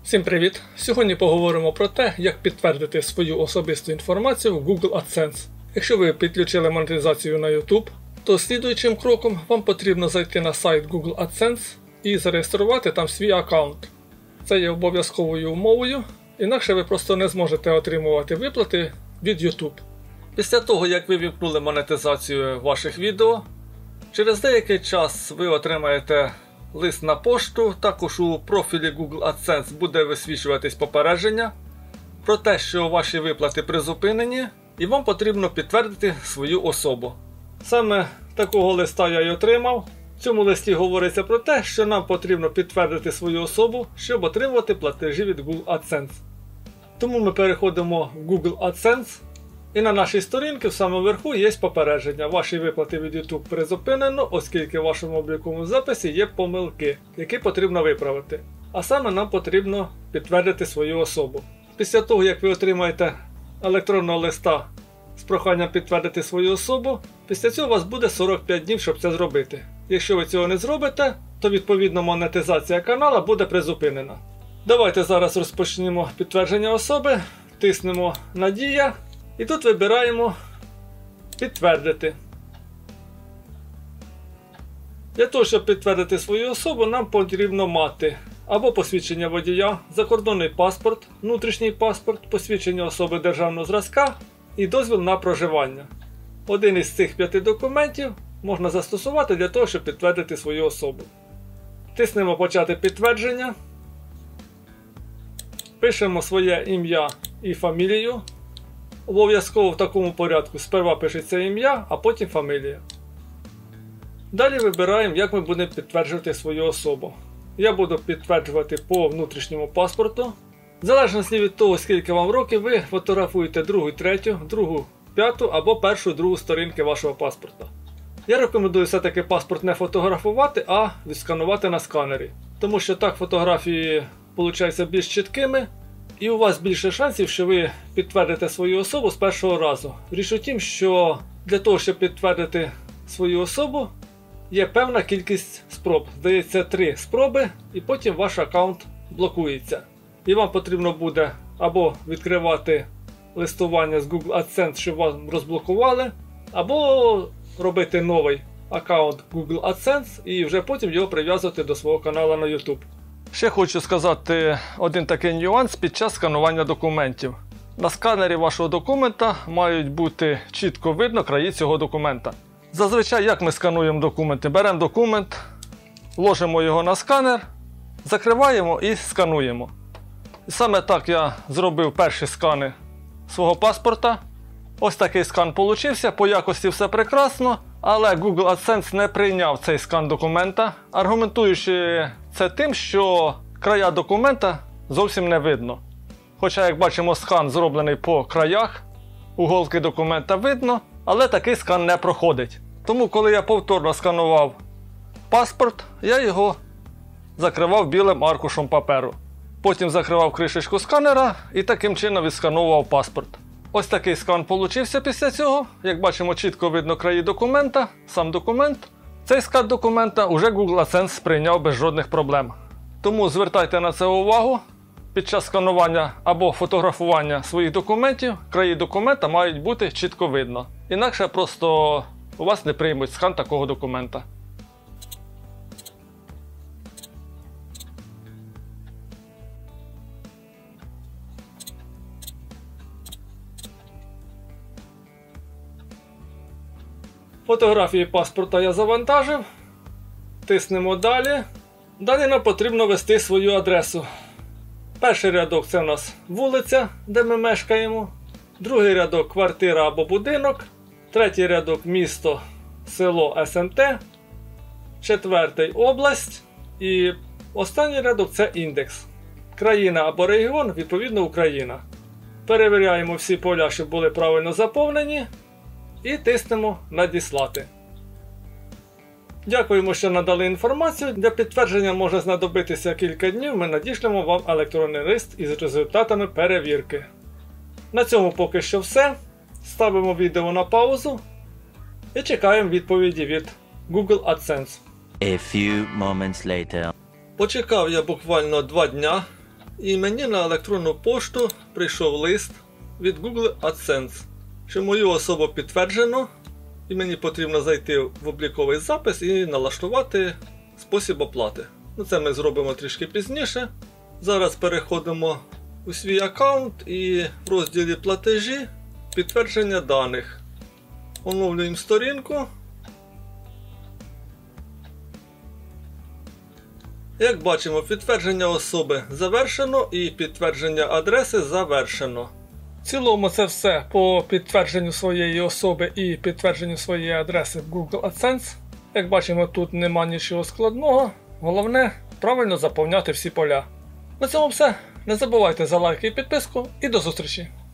Всім привіт! Сьогодні поговоримо про те, як підтвердити свою особисту інформацію в Google AdSense. Якщо ви підключили монетизацію на YouTube, то слідуючим кроком вам потрібно зайти на сайт Google AdSense і зареєструвати там свій аккаунт. Це є обов'язковою умовою, інакше ви просто не зможете отримувати виплати від YouTube. Після того, як ви вімкнули монетизацію ваших відео, через деякий час ви отримаєте лист на пошту, також у профілі Google AdSense буде висвічуватись попередження про те, що ваші виплати призупинені і вам потрібно підтвердити свою особу. Саме такого листа я й отримав. В цьому листі говориться про те, що нам потрібно підтвердити свою особу, щоб отримувати платежі від Google AdSense. Тому ми переходимо в Google AdSense. І на нашій сторінці в самому верху є попередження. Ваші виплати від YouTube призупинено, оскільки в вашому обліковому записі є помилки, які потрібно виправити. А саме нам потрібно підтвердити свою особу. Після того, як ви отримаєте електронного листа з проханням підтвердити свою особу, після цього у вас буде 45 днів, щоб це зробити. Якщо ви цього не зробите, то відповідно монетизація каналу буде призупинена. Давайте зараз розпочнемо підтвердження особи, тиснемо «Надія». І тут вибираємо «Підтвердити». Для того, щоб підтвердити свою особу, нам потрібно мати або посвідчення водія, закордонний паспорт, внутрішній паспорт, посвідчення особи державного зразка і дозвіл на проживання. Один із цих 5 документів можна застосувати для того, щоб підтвердити свою особу. Тиснемо «Почати підтвердження». Пишемо своє ім'я і фамілію. Обов'язково в такому порядку. Сперва пишеться ім'я, а потім фамілія. Далі вибираємо, як ми будемо підтверджувати свою особу. Я буду підтверджувати по внутрішньому паспорту. В залежності від того, скільки вам років, ви фотографуєте другу, третю, другу, п'яту або першу, другу сторінки вашого паспорта. Я рекомендую все-таки паспорт не фотографувати, а відсканувати на сканері. Тому що так фотографії получаються більш чіткими. І у вас більше шансів, що ви підтвердите свою особу з першого разу. Річ у тім, що для того, щоб підтвердити свою особу, є певна кількість спроб. Здається, 3 спроби, і потім ваш аккаунт блокується. І вам потрібно буде або відкривати листування з Google AdSense, щоб вас розблокували, або робити новий аккаунт Google AdSense і вже потім його прив'язувати до свого каналу на YouTube. Ще хочу сказати один такий нюанс під час сканування документів. На сканері вашого документа мають бути чітко видно краї цього документа. Зазвичай, як ми скануємо документи? Беремо документ, ложимо його на сканер, закриваємо і скануємо. І саме так я зробив перші скани свого паспорта. Ось такий скан получився, по якості все прекрасно, але Google AdSense не прийняв цей скан документа, аргументуючи це тим, що края документа зовсім не видно. Хоча, як бачимо, скан зроблений по краях, уголки документа видно, але такий скан не проходить. Тому, коли я повторно сканував паспорт, я його закривав білим аркушем паперу. Потім закривав кришечку сканера і таким чином відсканував паспорт. Ось такий скан получився після цього. Як бачимо, чітко видно краї документа, сам документ. Цей скан документа уже Google AdSense сприйняв без жодних проблем. Тому звертайте на це увагу. Під час сканування або фотографування своїх документів, краї документа мають бути чітко видно. Інакше просто у вас не приймуть скан такого документа. Фотографії паспорта я завантажив. Тиснемо «Далі». Далі нам потрібно ввести свою адресу. Перший рядок – це у нас вулиця, де ми мешкаємо. Другий рядок – квартира або будинок. Третій рядок – місто, село, СМТ. Четвертий – область. І останній рядок – це індекс. Країна або регіон, відповідно Україна. Перевіряємо всі поля, щоб були правильно заповнені. І тиснемо «Надіслати». Дякуємо, що надали інформацію. Для підтвердження може знадобитися кілька днів. Ми надішлемо вам електронний лист із результатами перевірки. На цьому поки що все. Ставимо відео на паузу і чекаємо відповіді від Google AdSense. A few moments later. Почекав я буквально 2 дня. і мені на електронну пошту прийшов лист від Google AdSense, що мою особу підтверджено, і мені потрібно зайти в обліковий запис і налаштувати спосіб оплати. Це ми зробимо трішки пізніше. Зараз переходимо у свій аккаунт і в розділі платежі підтвердження даних. Оновлюємо сторінку. Як бачимо, підтвердження особи завершено і підтвердження адреси завершено. В цілому це все по підтвердженню своєї особи і підтвердженню своєї адреси в Google AdSense. Як бачимо, тут нема нічого складного. Головне правильно заповняти всі поля. На цьому все. Не забувайте за лайк і підписку і до зустрічі!